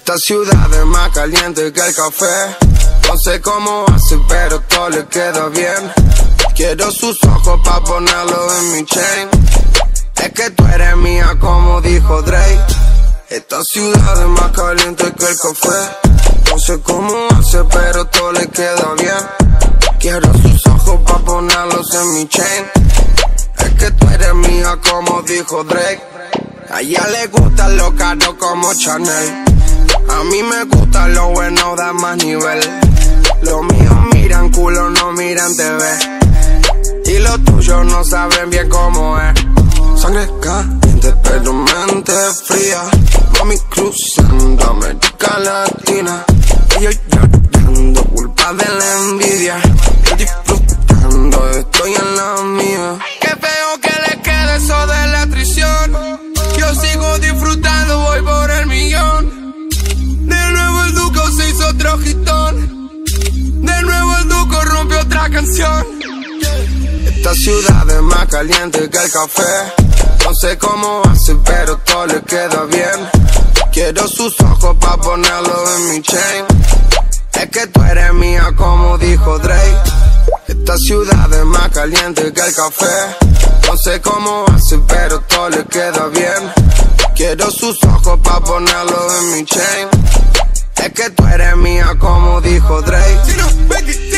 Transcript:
Esta ciudad es más caliente que el café. No sé cómo hace, pero todo le queda bien. Quiero sus ojos pa' ponerlo en mi chain. Es que tú eres mía, como dijo Drake. Esta ciudad es más caliente que el café. No sé cómo hace, pero todo le queda bien. Quiero sus ojos pa' ponerlos en mi chain. Es que tú eres mía, como dijo Drake. A ella le gusta lo caro como Chanel. A mí me gusta lo bueno, da más nivel. Los míos miran culo, no miran TV. Y los tuyos no saben bien cómo es. Sangre caliente pero mente fría. Mami cruzando América Latina. Y yo llorando culpa de la envidia. Yo disfrutando, estoy en la mía. Qué feo que le quede eso de la traición. Yo sigo disfrutando, voy por el millón. De nuevo el Duco se hizo otro hitón. De nuevo el Duco rompió otra canción. Esta ciudad es más caliente que el café. No sé cómo hace, pero todo le queda bien. Quiero sus ojos pa' ponerlo en mi chain. Es que tú eres mía, como dijo Drake. Esta ciudad es más caliente que el café. No sé cómo hace, pero todo le queda bien. Quiero sus ojos pa' ponerlo en mi chain. Es que tú eres mía, como dijo Drake.